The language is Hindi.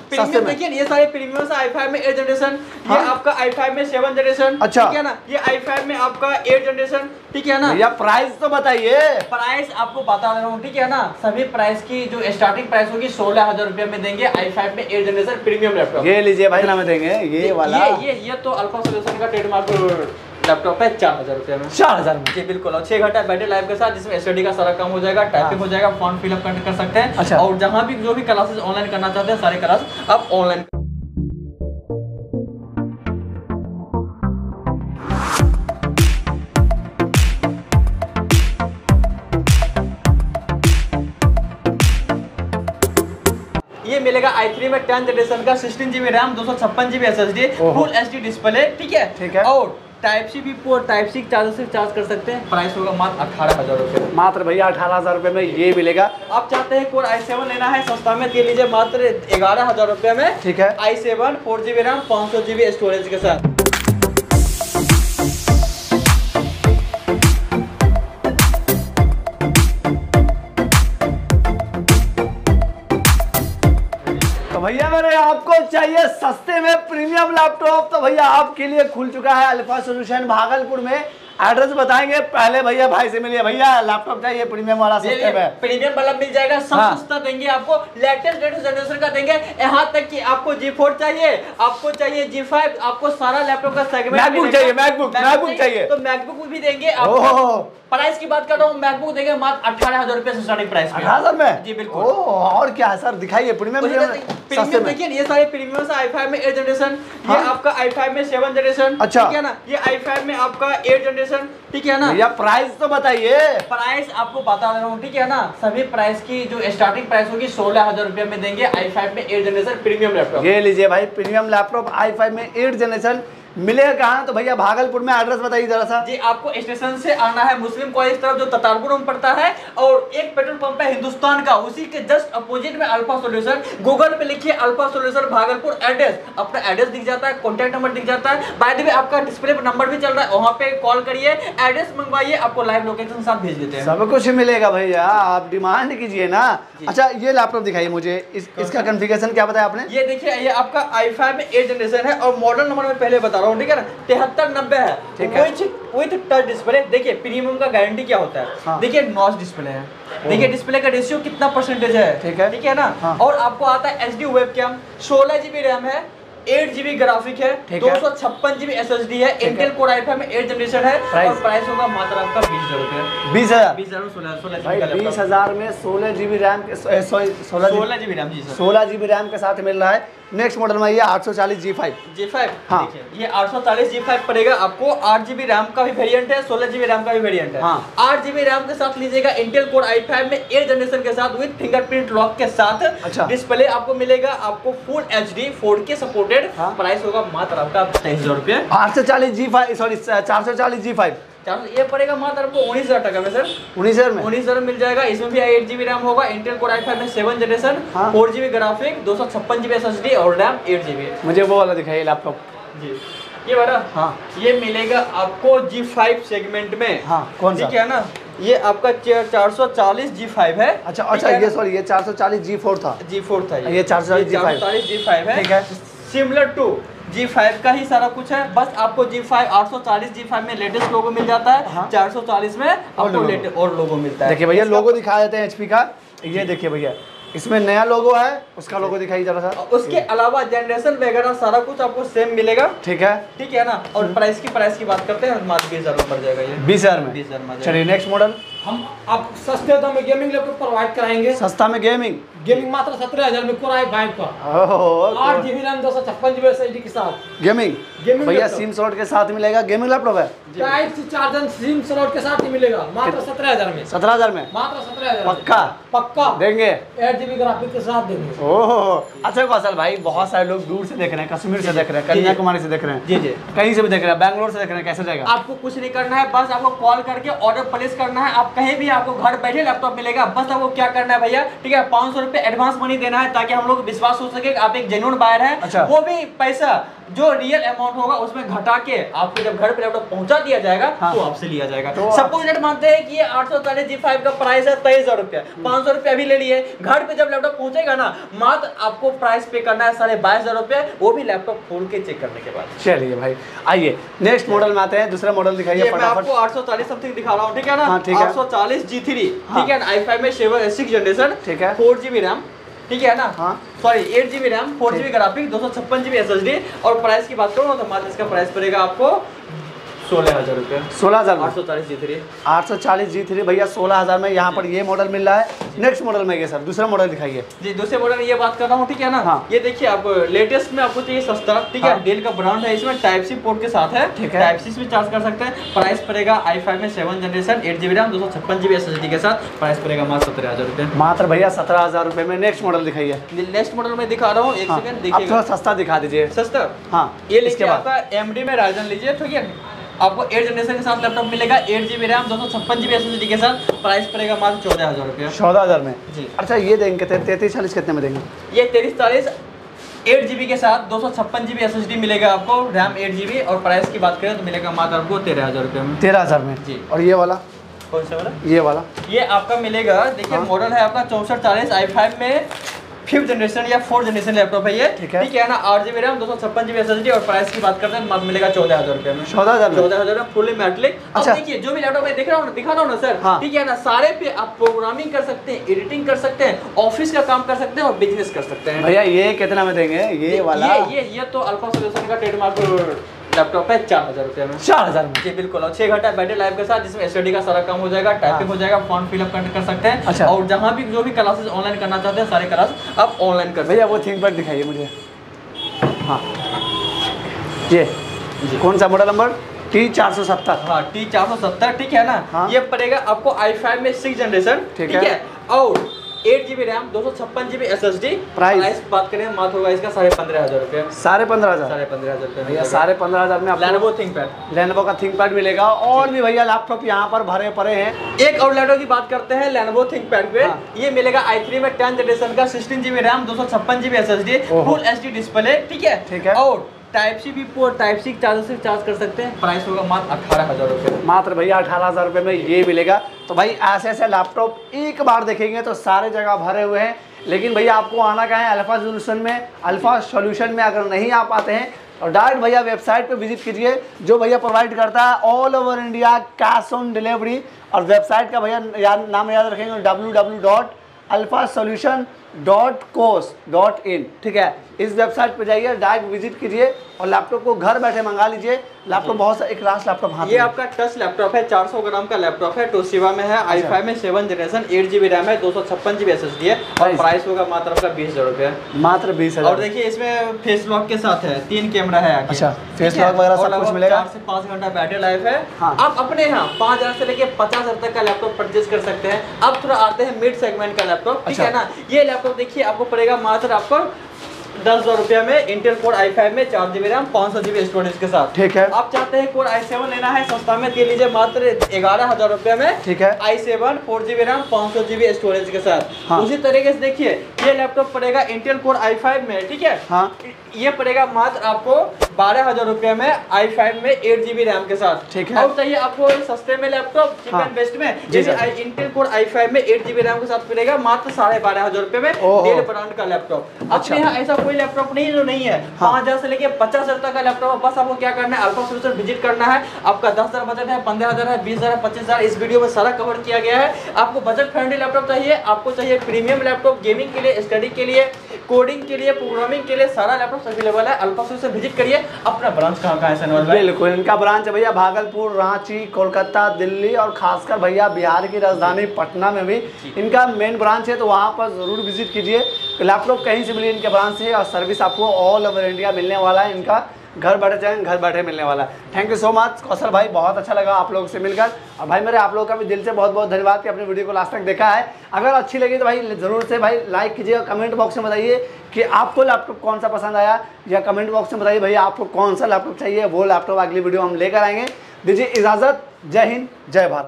प्रीमियम देखिए ये सारे प्रीमियम है। i5 में 8 जनरेशन, ये आपका i5 में 7 जनरेशन, अच्छा ठीक है ना। ये i5 में आपका 8 जनरेशन, ठीक है ना। भैया प्राइस तो बताइए। प्राइस आपको बता दे रहा हूँ, ठीक है ना। सभी प्राइस की जो स्टार्टिंग प्राइस होगी 16,000 रुपए में देंगे i5 में 8 जनरेशन प्रीमियम लैपटॉप। ये लीजिए भाई, नाम देंगे ये वाला। ये तो अल्फा सॉल्यूशन का ट्रेडमार्क लैपटॉप है 4,000 रुपए में। 4,000 में जी बिल्कुल। और 6 घंटा बैटरी लाइफ के साथ, जिसमें एसएसडी का सारा काम हो जाएगा, टाइपिंग हो जाएगा, फॉर्म फिलअप कर सकते हैं। अच्छा। और जहाँ भी जो भी क्लासेस ऑनलाइन करना चाहते हैं, सारे क्लास आप ऑनलाइन। ये मिलेगा i3 में 10 जनरेशन का 16 GB RAM, 256 GB SSD, full HD display, ठीक है। ठीक है। और टाइप सी भी टाइप सी चार्जर से चार्ज कर सकते हैं। प्राइस होगा मात्र 18,000 रुपए। मात्र भैया 18,000 रुपए में ये मिलेगा। आप चाहते हैं कोर i7 लेना है सस्ता में, ले लीजिए मात्र 11,000 रुपए में। ठीक है। i7 4 GB RAM 500 GB storage के साथ। तो भैया मेरे आपको चाहिए सस्ते में प्रीमियम लैपटॉप, तो भैया आपके लिए खुल चुका है अल्फा सॉल्यूशन भागलपुर में। एड्रेस बताएंगे, पहले भैया भाई से मिलिए। भैया लैपटॉप चाहिए प्रीमियम वाला, सस्ते में प्रीमियम वाला मिल जाएगा, सब सस्ता देंगे आपको, लेटेस्ट जनरेशन का देंगे। यहाँ तक कि आपको G4 चाहिए, आपको चाहिए G5, आपको सारा लैपटॉप का सेगमेंट मैकबुक चाहिए, मैकबुक चाहिए तो मैकबुक भी देंगे आपको। प्राइस की बात कर रहा हूँ, मैकबुक देंगे मात्र 18,000 रुपए से स्टार्टिंग प्राइस। 18,000 में? जी बिल्कुल। और क्या है सर, दिखाइए प्रीमियम। प्रीमियम देखिए ये सारे प्रीमियम है। i5 में 8 जनरेशन, ये आपका i5 में 7 जनरेशन, अच्छा, ठीक है ना। ये i5 में आपका 8 जनरेशन, ठीक है ना। भैया प्राइस तो बताइए। प्राइस आपको बता दे रहा हूँ, ठीक है ना। सभी प्राइस की जो स्टार्टिंग प्राइस होगी 16,000 रुपए में देंगे i5 में 8 जनरेशन प्रीमियम लैपटॉप। ये लीजिए भाई प्रीमियम लैपटॉप i5 में 8 जनरेशन मिलेगा। कहाँ? तो भैया भागलपुर में। एड्रेस बताइए जरा सा। जी आपको स्टेशन से आना है मुस्लिम कॉलेज तरफ, जो ततारपुर में पड़ता है, और एक पेट्रोल पंप है हिंदुस्तान का, उसी के जस्ट अपोजिट में अल्फा सॉल्यूशन। गूगल पे लिखिए अल्फा सॉल्यूशन भागलपुर, एड्रेस अपना एड्रेस दिख जाता है, कॉन्टैक्ट नंबर दिख जाता है। बाय द वे आपका डिस्प्ले पर नंबर भी चल रहा है, वहाँ पे कॉल करिए, एड्रेस मंगवाइए, आपको लाइव लोकेशन साथ भेज देते हैं। सब कुछ मिलेगा भैया, आप डिमांड कीजिए ना। अच्छा ये लैपटॉप दिखाइए मुझे, इसका कॉन्फ़िगरेशन क्या बताया आपने? ये देखिए, ये आपका i5 में 8 जनरेशन है, और मॉडल नंबर मैं पहले बता रहा हूँ, ठीक है ना, 7390 है, ठीक है। With touch display. देखिए प्रीमियम का गारंटी क्या होता है। हाँ। देखिए नॉच डिस्प्ले है, देखिए डिस्प्ले का रेशियो कितना परसेंटेज है, ठीक है ना। हाँ। और आपको आता है HD वेबकैम, 16 GB रैम है, 8 GB ग्राफिक है, 256 GB SSD है, इंटेल कोर i5 में 8 जनरेशन है, और प्राइस होगा मात्र आपका 20,000 रुपए। 20,000? 20,000 में 16 GB रैम के 16 GB रैम, जी सर, 16 GB रैम के साथ मिल रहा है। नेक्स्ट मॉडल में ये 840 G5। हाँ। देखिए ये 840 G5 पड़ेगा आपको। 8 GB रैम का भी वेरिएंट है, 16 GB रैम का भी वेरिएंट है। हाँ। 8 GB रैम के साथ लीजिएगा इंटेल कोर i5 में 8 जनरेशन के साथ, विद फिंगरप्रिंट लॉक के साथ। अच्छा। डिस्प्ले आपको मिलेगा, आपको फुल HD 4K सपोर्टेड। हाँ। प्राइस होगा मात्र आपका 23,000 रुपए। 840 G5 सॉरी 440 G5 ये पड़ेगा मात्र आपको 19,000 टका में सर। 19,000 में? 19,000 मिल जाएगा। इसमें भी 8 GB रैम होगा, इंटेल कोर i5 में 7 generation, 4 GB graphic, 256 GB SSD और रैम 8 GB। मुझे वो वाला दिखाइए लैपटॉप। जी ये वाला, हाँ, ये मिलेगा आपको G5 सेगमेंट में। हाँ, कौन सा? ठीक है ना, ये आपका 440 G5 है। अच्छा ये सॉरी ये 440 G4 था। G4 था ये 440 G5 है। ठीक है, सिमिलर टू G5 का ही सारा कुछ है, बस आपको G5 840 G5 में लेटेस्ट लोगो मिल जाता है, 440 में आपको लेटेस्ट और लोगो मिलता है। देखिए भैया लोगो दिखा देते हैं HP का, ये देखिए भैया इसमें नया लोगो है, उसका लोगो दिखाइए जरा सा। उसके अलावा जनरेशन वगैरह सारा कुछ आपको सेम मिलेगा। ठीक है ना। और प्राइस की बात करते हैं, मात्र 20,000 में पड़ जाएगा ये। 20,000 में? 20,000 में। चलिए नेक्स्ट मॉडल। हम आप सस्ते दाम में गेमिंग लैपटॉप प्रोवाइड कराएंगे। सस्ता में गेमिंग मात्र 17,000 में कोर i5 का 8 GB रैम 256 GB SSD के साथ गेमिंग भैया सिम स्लॉट के साथ मिलेगा। गेमिंग लैपटॉप है, type C charger SIM slot के साथ ही मिलेगा, मात्र 17,000 में। 17,000 में? मात्र 17,000 पक्का देंगे, 8 GB ग्राफिक के साथ देंगे। ओहो अच्छा कौशल भाई, बहुत सारे लोग दूर से देख रहे हैं, कश्मीर से देख रहे हैं, कन्याकुमारी से देख रहे हैं, जी कहीं से भी देख रहे हैं, बैंगलोर से देख रहे हैं, कैसे रहेगा? आपको कुछ नहीं करना है, बस आपको कॉल करके ऑर्डर प्लेस करना है। आप आप कहीं भी आपको घर बैठे लैपटॉप मिलेगा। बस आपको क्या करना है भैया, ठीक है, 500 रुपए एडवांस मनी देना है ताकि हम लोग को विश्वास हो सके कि आप एक जेन्युइन बायर है। अच्छा। वो भी पैसा जो रियल अमाउंट होगा उसमें घटा के आपको जब घर पे लैपटॉप पहुंचा दिया जाएगा तो आपसे लिया जाएगा। सपोज डेट मानते हैं कि ये 840 G5 का प्राइस है 23,000 रुपया, 500 रुपया अभी ले लिए। घर पे जब लैपटॉप पहुंचेगा ना, मात्र आपको प्राइस पे करना है 22,500 रुपया, वो भी लैपटॉप खोल के चेक करने के बाद। चलिए भाई, आइए नेक्स्ट मॉडल में आते हैं। दूसरा मॉडल दिखाइए मैं आपको 840 समथिंग दिखा रहा हूँ, ठीक है ना। 840 G3, ठीक है, i5 में 6 जनरेशन, ठीक है, 4GB रैम, ठीक है ना, sorry 8GB RAM, 4GB graphic, 256GB SSD। और प्राइस की बात करूँ तो मात्र इसका प्राइस पड़ेगा आपको 16,000 रुपये। 16,000 840 G3, 840 G3 भैया 16,000 में यहाँ पर ये मॉडल मिल रहा है। नेक्स्ट मॉडल में ये सर दूसरा मॉडल दिखाइए जी। दूसरे मॉडल ये बात कर रहा हूँ, ठीक है ना। ये देखिए आपको लेटेस्ट में आपको चाहिए सस्ता, ठीक है, डेल का ब्रांड है, इसमें टाइप सी पोर्ट के साथ है, ठीक है, टाइप सी में चार्ज कर सकते हैं। प्राइस पड़ेगा i5 में 7 generation, 8GB RAM, 256GB SSD के साथ। प्राइस पड़ेगा मात्र 17,000 रुपये। मात्र भैया 17,000 रुपये में। नेक्स्ट मॉडल दिखाइए। नेक्स्ट मॉडल में दिखा रहा हूँ, एक सेकंड देखिए, थोड़ा सस्ता दिखा दीजिए। सस्ता, हाँ, ये लीजिए आपका AMD में राइजन लीजिए, ठीक है, आपको 8 जनरेशन के साथ लैपटॉप मिलेगा, 8GB रैम, 256GB SSD के साथ। प्राइस पड़ेगा मात्र 14,000 रुपये। 14,000 में जी। अच्छा, ये देंगे 3340 कितने में देंगे? ये 3340 8GB के साथ 256GB SSD मिलेगा आपको, रैम 8GB। और प्राइस की बात करें तो मिलेगा मात्र आपको 13,000 रुपये में। 13,000 में जी। और ये वाला कौन सा वाला? ये वाला, ये आपका मिलेगा, देखिए मॉडल है आपका 6440, i5 में 5th जनरेशन या 4th जनरेशन लैपटॉप है ये, ठीक है ना, 8GB रैम, 256GB SSD। और प्राइस की बात करते हैं मात्र मिलेगा 14,000 रुपये में। 14,000 में फुल्ली मैटलिक। अच्छा, देखिए जो भी लैपटॉप मैं दिखा रहा हूँ ना सर, ठीक है ना, सारे पे आप प्रोग्रामिंग कर सकते हैं, एडिटिंग कर सकते हैं, ऑफिस का काम कर सकते हैं और बिजनेस कर सकते हैं। भैया ये कितना में देंगे? ये वाला ये तो अल्फा सॉल्यूशन का ट्रेडमार्क लैपटॉप है, 4,000 रुपये में। 4,000 में जी बिल्कुल। और 6 घंटा बैटरी लाइफ के साथ, जिसमें एसएसडी का सारा काम हो जाएगा, टाइपिंग हो जाएगा, फॉर्म फिलअप कर सकते हैं। अच्छा। और जहाँ भी जो भी क्लासेस ऑनलाइन करना चाहते हैं, सारे क्लास आप ऑनलाइन कर। भैया वो थिंकपैड दिखाइए मुझे। हाँ, ये कौन सा मॉडल नंबर? T470। हाँ, T470, ठीक है ना। ये पड़ेगा आपको i5 में 6 जनरेशन, ठीक है, और 8GB RAM, 256GB SSD। Price बात करें मात्र होगा इसका 15,500 रुपये। 15,500? 15,500 रुपये भैया 15,500 में लेनोवो थिंकपैड, लेनोवो का थिंकपैड मिलेगा। और भी भैया लैपटॉप यहाँ पर भरे पड़े हैं। एक और लैपटॉप की बात करते हैं लेनोवो थिंकपैड पे। ये मिलेगा i3 में 10th जनरेशन का, 16GB RAM, 256GB SSD, full HD display, ठीक है, और टाइप सी भी पोर्ट, टाइप सी चार्जर से चार्ज कर सकते हैं। प्राइस होगा मात्र 18,000 रुपये। मात्र भैया 18,000 रुपये में ये मिलेगा। तो भाई ऐसे ऐसे लैपटॉप एक बार देखेंगे तो सारे जगह भरे हुए हैं। लेकिन भैया आपको आना कहाँ है? अल्फा सॉल्यूशन में। अल्फा सॉल्यूशन में अगर नहीं आ पाते हैं और डायरेक्ट भैया वेबसाइट पे विजिट कीजिए, जो भैया प्रोवाइड करता है all over India cash on delivery. और वेबसाइट का भैया नाम याद रखेंगे, www.alphasolution.course.in, ठीक है। इस वेबसाइट पे जाइए, डायरेक्ट विजिट कीजिए और लैपटॉप को घर बैठे मंगा लीजिए। लैपटॉप बहुत सा एक लास्ट लैपटॉप हाथ में। ये आपका टच लैपटॉप है, 400 ग्राम का लैपटॉप है, टोशिबा में है, i5 में 7 जनरेशन, 8GB रैम है, 256GB SSD है। और प्राइस होगा मात्र आपका 20,000 रुपये। मात्र 20,000। और देखिए इसमें फेस लॉक के साथ है, 3 कैमरा है। अच्छा, फेस लॉक वगैरह सब कुछ मिलेगा। 4 से 5 घंटा बैटरी लाइफ है। आप अपने यहाँ 5,000 से लेके 50,000 तक का लैपटॉप परचेज कर सकते हैं। अब थोड़ा आते हैं मिड सेगमेंट का लैपटॉप, ठीक है ना। ये लैपटॉप देखिए आपको पड़ेगा मात्र आपको 10,000 रुपये में, इंटेल कोर i5 में 4GB रैम, 500GB स्टोरेज के साथ, ठीक है। आप चाहते हैं कोर i7 लेना है सस्ता में, ले लीजिए मात्र 11,000 रुपये में, ठीक है, i7 4GB RAM, 500GB storage के साथ। उसी तरीके से देखिए ये लैपटॉप पड़ेगा इंटेल कोर i5 में, ठीक है, ये पड़ेगा मात्र आपको 12,000 रुपये में, i5 में 8GB रैम के साथ, ठीक है। और चाहिए आपको सस्ते में लैपटॉप चीप एंड बेस्ट में, इंटेल कोर i5 में 8GB रैम के साथ मिलेगा मात्र 12,500 रुपये में, डेल ब्रांड का लैपटॉप। अपने यहाँ ऐसा कोई लैपटॉप नहीं जो नहीं है, 5,000 से लेके 50,000 तक का लैपटॉप। बस आपको क्या करना है, अल्फा सॉल्यूशन विजिट करना है। आपका 10,000 बजट है, 15,000 है, 20,000 है, 25,000, इस वीडियो में सारा कवर किया गया है। आपको बजट फ्रेंडली लैपटॉप चाहिए, आपको चाहिए प्रीमियम लैपटॉप, गेमिंग के लिए, स्टडी के लिए, कोडिंग के लिए, प्रोग्रामिंग के लिए, सारा लैपटॉप अवेलेबल है। अल्फा सॉल्यूशन विजिट करिए। अपना ब्रांच कहाँ है सनवर भाई? बिल्कुल, इनका ब्रांच है भैया भागलपुर, रांची, कोलकाता, दिल्ली और खासकर भैया बिहार की राजधानी पटना में भी इनका मेन ब्रांच है। तो वहाँ पर जरूर विजिट कीजिए। लैपटॉप कहीं से मिले इनके ब्रांच से, और सर्विस आपको ऑल ओवर इंडिया मिलने वाला है। इनका घर बैठे जाएंगे, घर बैठे मिलने वाला है। Thank you so much Kaushal भाई, बहुत अच्छा लगा आप लोगों से मिलकर। और भाई मेरे आप लोगों का भी दिल से बहुत बहुत धन्यवाद कि अपने वीडियो को लास्ट तक देखा है। अगर अच्छी लगी तो भाई ज़रूर से भाई लाइक कीजिए और कमेंट बॉक्स में बताइए कि आपको लैपटॉप कौन सा पसंद आया, या कमेंट बॉक्स में बताइए भैया आपको कौन सा लैपटॉप चाहिए। वो लैपटॉप अगली वीडियो हम लेकर आएंगे। दीजिए इजाज़त। जय हिंद, जय भारत।